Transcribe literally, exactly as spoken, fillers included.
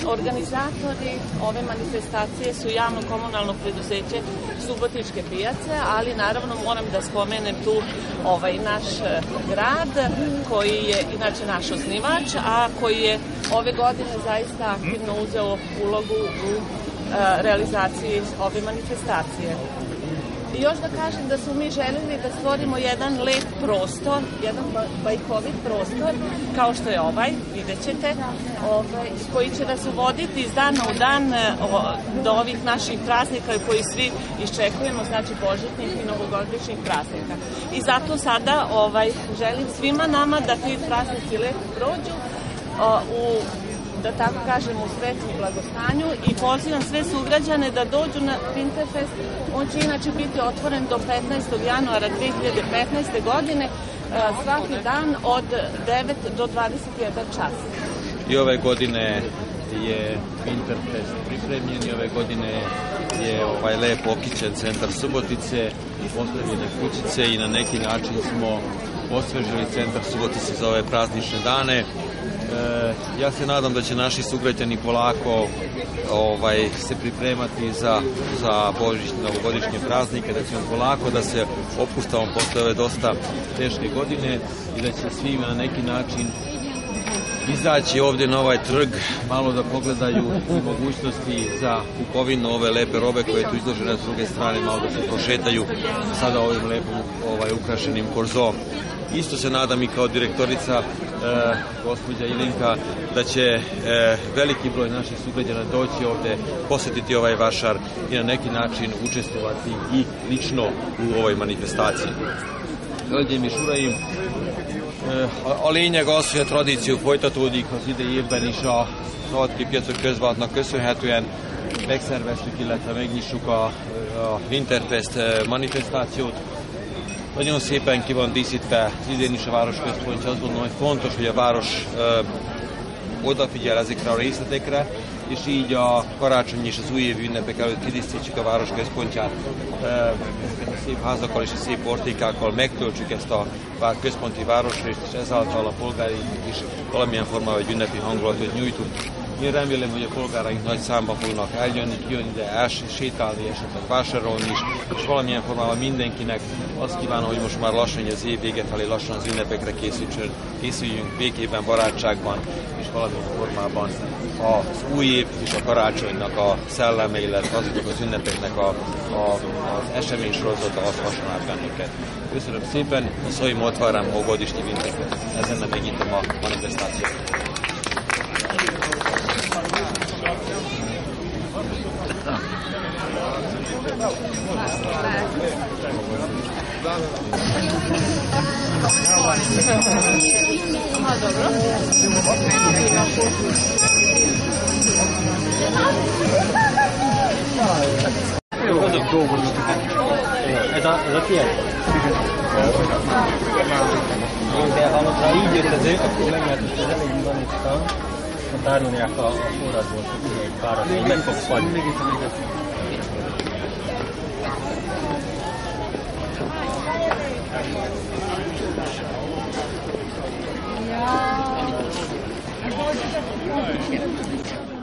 Organizatori ove manifestacije su javno komunalno preduzeće Subotičke pijace, ali naravno moram da spomenem tu ovaj naš grad koji je inače naš osnivač, a koji je ove godine zaista aktivno uzeo ulogu u realizaciji ove manifestacije. I još da kažem da smo mi želeli da stvorimo jedan lep prostor, jedan bajkovit prostor, kao što je ovaj, vidjet ćete, ovaj, koji će nas uvoditi iz dana u dan o, do ovih naših praznika koji svi iščekujemo, znači božićnih i novogodišnjih praznika. I zato sada ovaj, želim svima nama da ti praznici lepo prođu o, u da tako kažem, u sreću i blagostanju i pozivam sve sugrađane da dođu na Winterfest. On će inače biti otvoren do petnaestog januara dve hiljade petnaeste. godine, svaki dan od devet do dvadeset jedan čas. I ove godine je Winterfest pripremljen i ove godine je ovaj lepo okićen centar Subotice i postavljene kućice i na neki način smo osvežili centar Subotice za ove praznične dane. E, ja se nadam da će naši sugrađani polako ovaj, se pripremati za, za božićne, novogodišnje praznike, da će on polako da se opuštamo posle ove dosta teške godine i da će svima na neki način izaći ovdje na ovaj trg, malo da pogledaju mogućnosti za kupovinu ove lepe robe koje je tu izložene s druge strane, malo da se prošetaju sada ovim lepom ovaj, ukrašenim korzom. Isto se nadam i kao direktorica e, gospođa Ilinka da će e, veliki broj naših sugrađana doći ovde, posetiti ovaj vašar i na neki način učestvovati i lično u ovoj manifestaciji. Hölgyeim és uraim, a lényeg az, hogy a tradíció folytatódik az idei évben is a Szabadkai Piacok Közváltnak köszönhetően megszerveztük, illetve megnyissuk a, a Winterfest manifestációt. Nagyon szépen ki van díszítve az idén is a városközpontja, azt gondolom, hogy fontos, hogy a város ö, odafigyel ezekre a részletekre, és így a karácsony és az újévi ünnepek előtt kidíszítsük a városközpontját, ezeket a szép házakkal és a szép portékákkal megtöltsük ezt a központi városrészt, és ezáltal a polgáraink is valamilyen formában egy ünnepi hangulatot nyújtunk. Én remélem, hogy a polgáraink nagy számban fognak eljönni, kijönni ide, elsétálni, esetleg vásárolni is, és valamilyen formában mindenkinek azt kívánom, hogy most már lassan, hogy az év vége felé lassan az ünnepekre készüljünk békében, barátságban, és valamilyen formában az új év és a karácsonynak a szelleme, illetve azoknak az ünnepeknek a, a, az eseménysorozata az hasonlát bennünket. Köszönöm szépen, a svojim otvaram ovogodišnji Winterfest. Ezen nem megnyitom a manifestációt. Ez a, ez a tiéd? De ha így jött az ők, akkor meg lehet, hogy az elején van itt a, a tárolják a, a forradból, hogy egy párat, így meg fogsz fagyni. Ja.